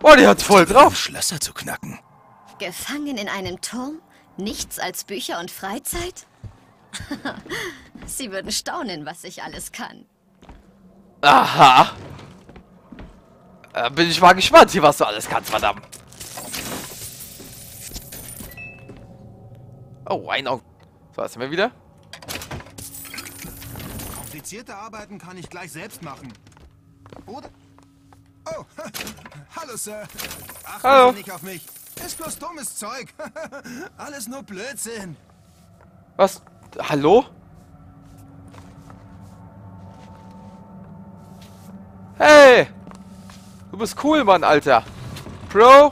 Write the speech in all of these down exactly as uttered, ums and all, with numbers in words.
Oh, die hat voll drauf. Schlösser zu knacken. Gefangen in einem Turm? Nichts als Bücher und Freizeit? Sie würden staunen, was ich alles kann. Aha. Da bin ich mal gespannt, hier, was du alles kannst, verdammt. Oh, ein Auge. So, was haben wir wieder? Komplizierte Arbeiten kann ich gleich selbst machen. Oder? Oh, hallo, Sir. Achten Hallo. Sie nicht auf mich. Ist bloß dummes Zeug. Alles nur Blödsinn. Was? Hallo? Hey! Du bist cool, Mann, Alter. Bro?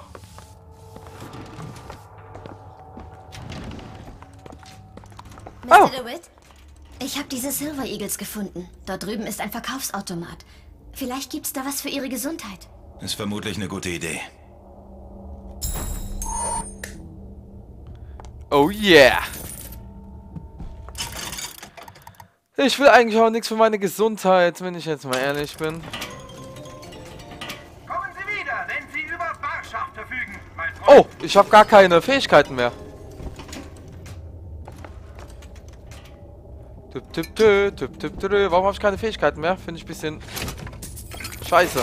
Mister Oh. DeWitt? Ich habe diese Silver Eagles gefunden. Dort drüben ist ein Verkaufsautomat. Vielleicht gibt's da was für Ihre Gesundheit. Ist vermutlich eine gute Idee. Oh yeah. Ich will eigentlich auch nichts für meine Gesundheit, wenn ich jetzt mal ehrlich bin. Kommen Sie wieder, wenn Sie über Barschaft verfügen, mein Freund. Oh, ich habe gar keine Fähigkeiten mehr. Tipp, tipp, tipp, tipp, tipp, tipp. Warum habe ich keine Fähigkeiten mehr? Finde ich ein bisschen scheiße.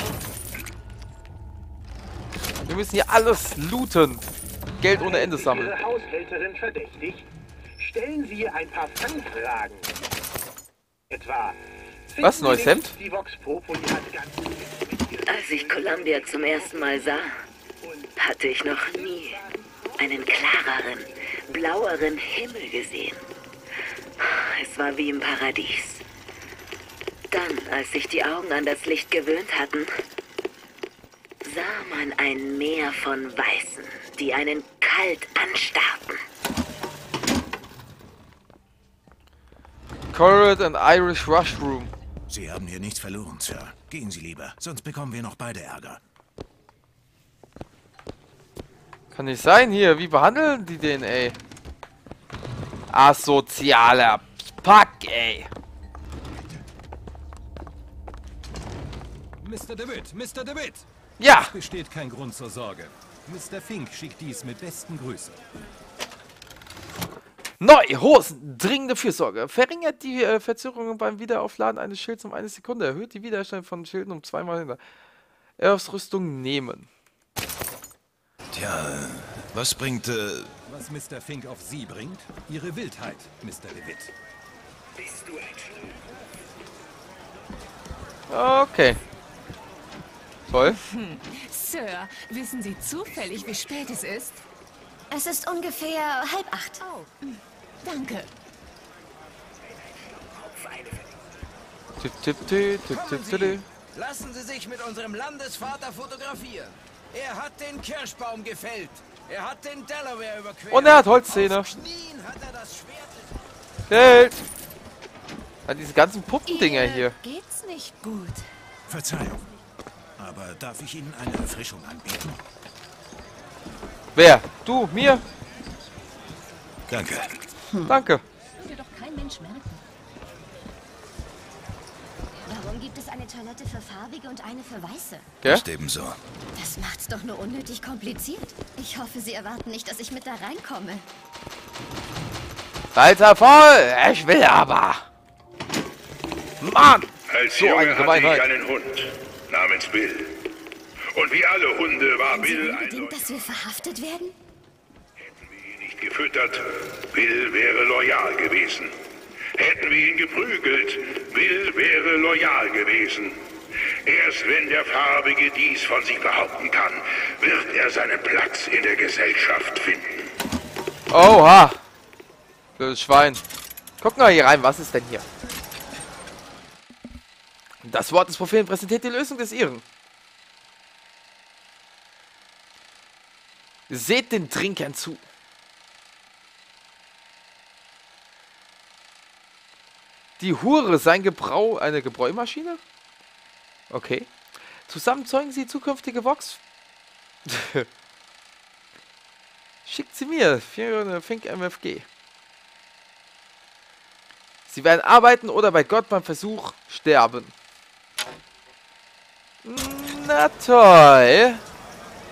Wir müssen hier alles looten. Geld ohne Ende sammeln. Ihre Haushälterin verdächtig? Stellen Sie ihr ein paar Fangfragen. Etwa. Was, neues Hemd? Die Vox Populi hat ganz Als ich Columbia zum ersten Mal sah, hatte ich noch nie einen klareren, blaueren Himmel gesehen. Es war wie im Paradies. Dann, als sich die Augen an das Licht gewöhnt hatten, sah man ein Meer von Weißen, die einen kalt anstarrten. Carrot and Irish Mushroom. Sie haben hier nichts verloren, Sir. Gehen Sie lieber, sonst bekommen wir noch beide Ärger. Kann nicht sein hier. Wie behandeln die den, ey? Asozialer Pack, ey. Mister DeWitt, Mister DeWitt. Ja. Besteht kein Grund zur Sorge. Mister Fink schickt dies mit besten Grüßen. Neu, Hosen, dringende Fürsorge. Verringert die äh, Verzögerungen beim Wiederaufladen eines Schilds um eine Sekunde. Erhöht die Widerstand von Schilden um zweimal hinter. Ausrüstung nehmen. Tja, was bringt, äh... Was Mister Fink auf Sie bringt? Ihre Wildheit, Mister DeWitt. Bist du ein Okay. Toll. Sir, wissen Sie zufällig, wie spät es ist? Es ist ungefähr halb acht. Oh, danke. Tipp, tipp, tipp, tipp, tipp, tipp, tipp. Lassen Sie sich mit unserem Landesvater fotografieren. Er hat den Kirschbaum gefällt. Er hat den Delaware überquert. Und er hat Holzzähne. Auf Knien hat er das Schwert. Geld. An diese ganzen Puppendinger Ihr hier. geht's nicht gut. Verzeihung. Aber darf ich Ihnen eine Erfrischung anbieten? Wer? Du? Mir? Danke. Danke. Würde doch kein Mensch merken. Warum gibt es eine Toilette für Farbige und eine für Weiße? Gell? Ist ebenso. Das macht's doch nur unnötig kompliziert. Ich hoffe, Sie erwarten nicht, dass ich mit da reinkomme. Alter, voll! Ich will aber! Mann! Als So eine Junge hatte ich Gemeinheit. einen Hund namens Bill. Und wie alle Hunde war Wollen Sie Bill ein unbedingt, solcher. dass wir verhaftet werden? Hätten wir ihn nicht gefüttert, Bill wäre loyal gewesen. Hätten wir ihn geprügelt, Bill wäre loyal gewesen. Erst wenn der Farbige dies von sich behaupten kann, wird er seinen Platz in der Gesellschaft finden. Oha! Blödes Schwein. Gucken wir hier rein, was ist denn hier? Das Wort des Propheten präsentiert die Lösung des Iren. Seht den Trinkern zu. Die Hure, sein Gebrau, eine Gebräumaschine? Okay. Zusammen zeugen sie zukünftige Vox. Schickt sie mir für eine Fink M F G. Sie werden arbeiten oder bei Gott beim Versuch sterben. Na toll.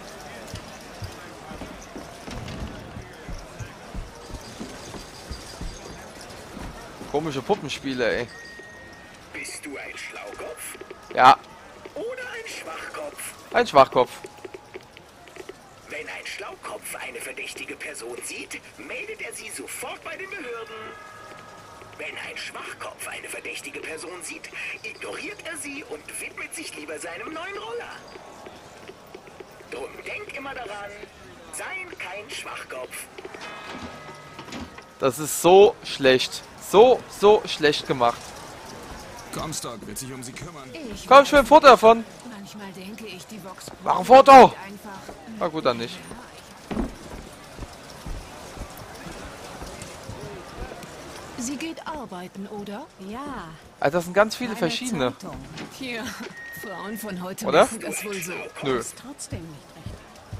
Komische Puppenspiele, ey. Bist du ein Schlaukopf Ja, oder ein Schwachkopf? ein Schwachkopf. Wenn ein Schlaukopf eine verdächtige Person sieht, meldet er sie sofort bei den Behörden. Wenn ein Schwachkopf eine verdächtige Person sieht, ignoriert er sie und widmet sich lieber seinem neuen Roller. Drum denk immer daran, sei kein Schwachkopf. Das ist so schlecht. So, so schlecht gemacht. Comstock wird sich um sie kümmern. Ich Komm, ich will ein Foto davon. Manchmal denke ich, die Vox Mach ein Foto. einfach. Na gut, dann nicht. Sie geht arbeiten, oder? Ja. Also das sind ganz viele Eine verschiedene. Zeitung. Tja, Frauen von heute Oder? machen das wohl so. Nö. Ist trotzdem nicht recht.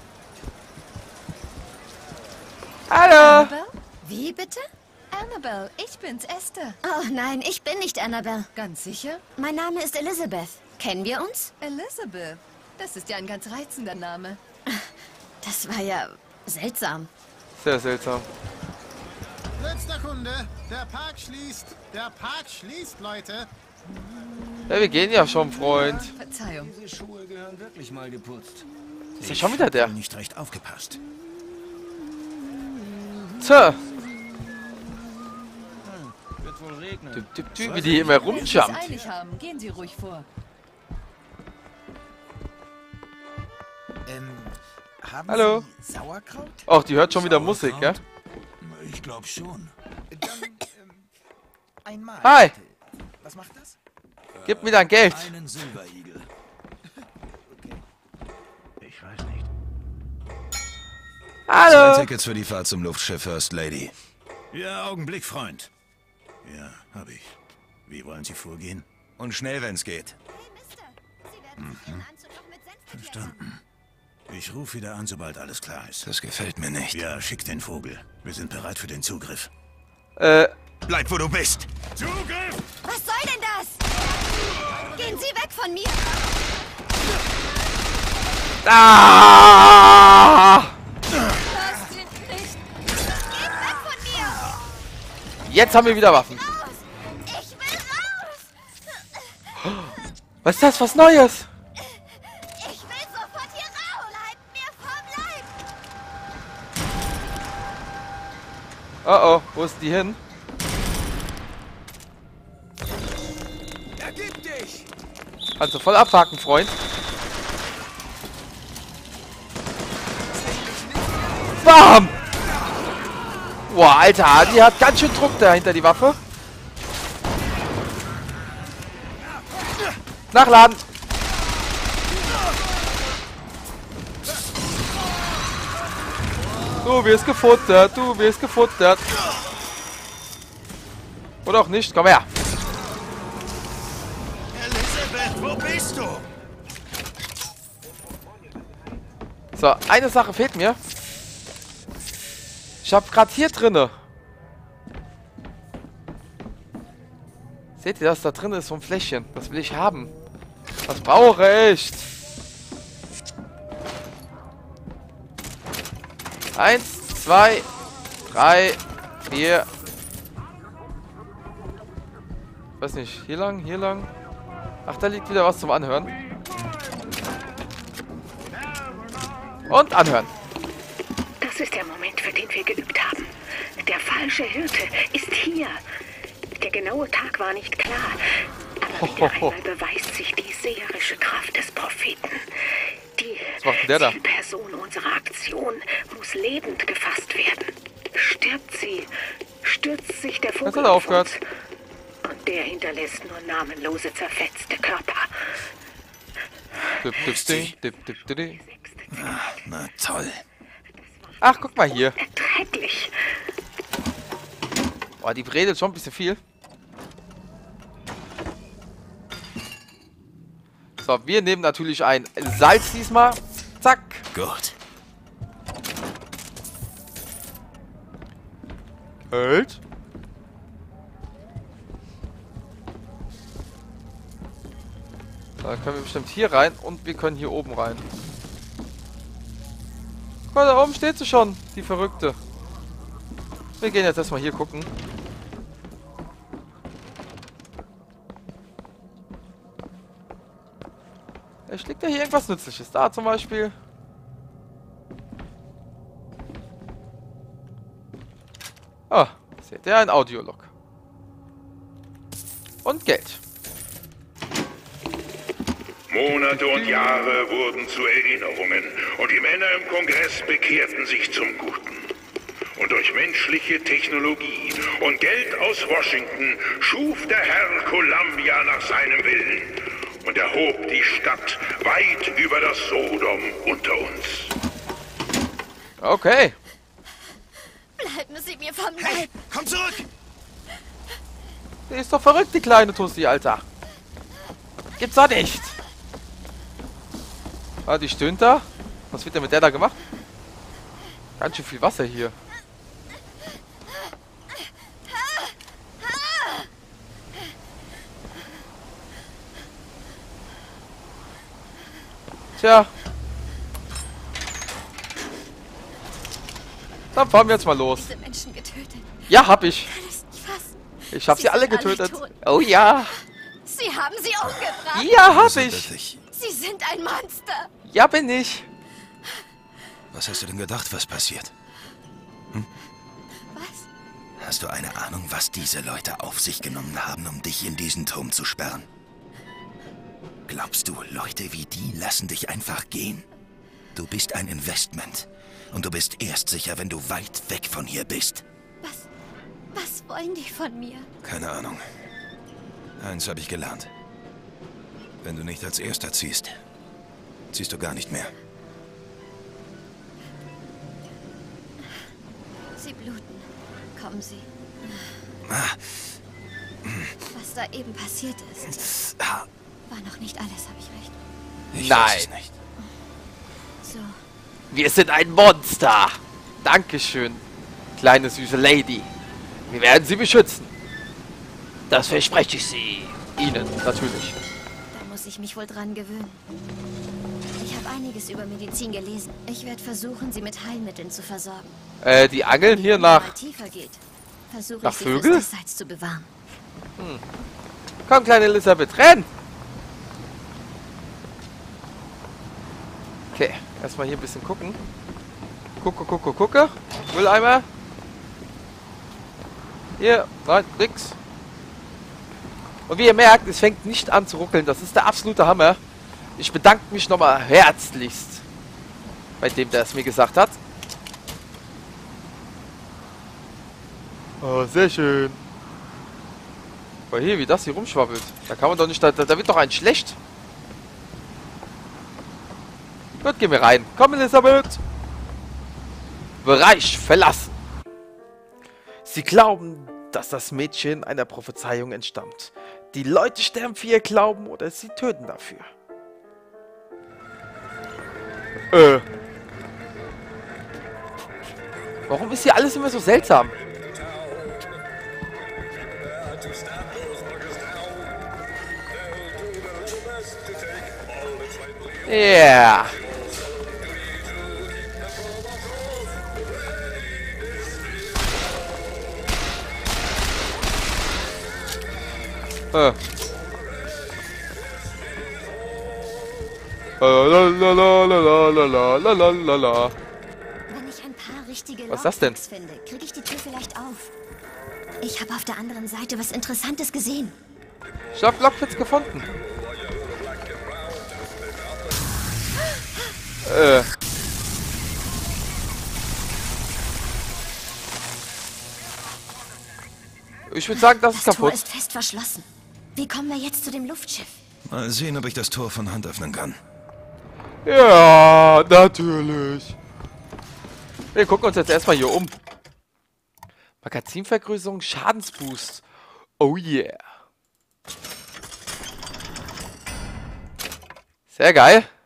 Hallo. Annabelle? Wie bitte? Annabelle, ich bin's, Esther. Oh nein, ich bin nicht Annabelle. Ganz sicher? Mein Name ist Elizabeth. Kennen wir uns? Elizabeth. Das ist ja ein ganz reizender Name. Das war ja seltsam. Sehr seltsam. Letzter Kunde. Der Park schließt. Der Park schließt, Leute. Ja, wir gehen ja schon, Freund. Verzeihung. Diese Schuhe gehören wirklich mal geputzt. Ist ja schon wieder der. Nicht recht aufgepasst. Tja. Wird wohl regnen. Typ, typ, typ, wie die immer Wenn Sie es rumjumpt. eilig haben, gehen Sie ruhig vor. Ähm, haben Hallo. Sie Sauerkraut? Ach, die hört schon wieder Musik, gell? Ich glaube schon. Dann, ähm, einmal. Hi. Was macht das? Gib mir dein Geld. Einen Silberigel. Ich weiß nicht. Hallo. Zwei Tickets für die Fahrt zum Luftschiff First Lady. Ja, Augenblick, Freund. Ja, habe ich. Wie wollen Sie vorgehen? Und schnell, wenn's geht. Hey, Mister. Sie werden sich Ihren Anzug noch mit Senf Verstanden. Ich rufe wieder an, sobald alles klar ist. Das gefällt mir nicht. Ja, schick den Vogel. Wir sind bereit für den Zugriff. Äh, Bleib, wo du bist! Zugriff! Was soll denn das? Gehen Sie weg von mir! ah! Lasst ihn nicht. Geht weg von mir! Jetzt haben wir wieder Waffen. Raus! Ich will raus! Was ist das? Was Neues? Ich will sofort hier raus! Bleibt mir vom Leib! Oh oh, wo ist die hin? Ergib dich! Kannst du voll abhaken, Freund. Bam! Boah, Alter, die hat ganz schön Druck dahinter, die Waffe. Nachladen! Du wirst gefuttert, du wirst gefuttert. Oder auch nicht, komm her. Elisabeth, wo bist du? So, eine Sache fehlt mir. Ich habe gerade hier drinne. Seht ihr das? Da drin ist so ein Fläschchen. Das will ich haben. Das brauche ich. Eins, zwei, drei, vier. Weiß nicht. Hier lang, hier lang. Ach, da liegt wieder was zum Anhören. Und anhören. Das ist der Moment, für den wir geübt haben. Der falsche Hirte ist hier. Der genaue Tag war nicht klar. Aber wieder einmal beweist sich die seherische Kraft des Propheten. Die Was macht denn der da? Zielperson unserer Aktion muss lebend gefasst werden. Stirbt sie, stürzt sich der Was Vogel hat er auf aufgehört? uns. Und der hinterlässt nur namenlose, zerfetzte Körper. Dip, dip, dip, dip, dip, dip, dip. Na toll. Ach, guck mal hier. Erträglich. Boah, die redet schon ein bisschen viel. So, wir nehmen natürlich ein Salz diesmal. Zack. Gut. Halt. Da können wir bestimmt hier rein und wir können hier oben rein. Guck mal, da oben steht sie schon, die Verrückte. Wir gehen jetzt erstmal hier gucken. Vielleicht liegt ja hier irgendwas Nützliches. Da zum Beispiel. Ah, seht ihr, ein Audiolog. Und Geld. Monate und Jahre wurden zu Erinnerungen und die Männer im Kongress bekehrten sich zum Guten. Und durch menschliche Technologie und Geld aus Washington schuf der Herr Columbia nach seinem Willen und erhob die Stadt weit über das Sodom unter uns. Okay. Bleiben Sie mir vom Leib. Hey, komm zurück! Die ist doch verrückt, die kleine Tussi, Alter. Gibt's doch nicht. Ah, die stöhnt da. Was wird denn mit der da gemacht? Ganz schön viel Wasser hier. Tja. Dann fahren wir jetzt mal los. Diese Menschen getötet. Ja, hab ich. Ich kann es nicht fassen. Ich hab Sie sie alle sind alle getötet. tot. Oh ja. Sie haben sie umgebracht. Ja, hab ich. Sie sind ein Monster. Ja, bin ich. Was hast du denn gedacht, was passiert? Hm? Was? Hast du eine Ahnung, was diese Leute auf sich genommen haben, um dich in diesen Turm zu sperren? Glaubst du, Leute wie die lassen dich einfach gehen? Du bist ein Investment. Und du bist erst sicher, wenn du weit weg von hier bist. Was? Was wollen die von mir? Keine Ahnung. Eins habe ich gelernt. Wenn du nicht als Erster ziehst, ziehst du gar nicht mehr. Sie bluten. Kommen Sie. Ah. Was da eben passiert ist, Ah. war noch nicht alles, habe ich recht? Ich Nein. weiß es nicht. So. Wir sind ein Monster. Dankeschön, kleine süße Lady. Wir werden sie beschützen. Das verspreche ich sie. Ihnen, natürlich. Da muss ich mich wohl dran gewöhnen. Ich habe einiges über Medizin gelesen. Ich werde versuchen, sie mit Heilmitteln zu versorgen. Äh, die angeln hier Wenn es nach... mal tiefer geht, versuche nach ich sie Vögel? fürs Diesseits zu bewahren. Hm. Komm, kleine Elisabeth, renn! Okay, erstmal hier ein bisschen gucken. Gucke, gucke, gucke. Mülleimer. Hier, nein, nix. Und wie ihr merkt, es fängt nicht an zu ruckeln. Das ist der absolute Hammer. Ich bedanke mich nochmal herzlichst bei dem, der es mir gesagt hat. Oh, sehr schön. Aber hier, wie das hier rumschwabbelt. Da kann man doch nicht... Da, da wird doch ein schlecht. Gut, gehen wir rein. Komm, Elisabeth. Bereich verlassen. Sie glauben, dass das Mädchen einer Prophezeiung entstammt. Die Leute sterben für ihr Glauben oder sie töten dafür. Äh. Warum ist hier alles immer so seltsam? Ja. Yeah. Äh. Lalalala. Wenn ich ein paar richtige Was ist das denn? Lockpicks finde, kriege ich die Tür vielleicht auf. Ich habe auf der anderen Seite was Interessantes gesehen. Ich habe Lockpicks gefunden. Äh. Ich würde sagen, das ist Das Tor kaputt. ist fest verschlossen. Wie kommen wir jetzt zu dem Luftschiff? Mal sehen, ob ich das Tor von Hand öffnen kann. Ja, natürlich. Wir gucken uns jetzt erstmal hier um. Magazinvergrößerung, Schadensboost. Oh yeah. Sehr geil.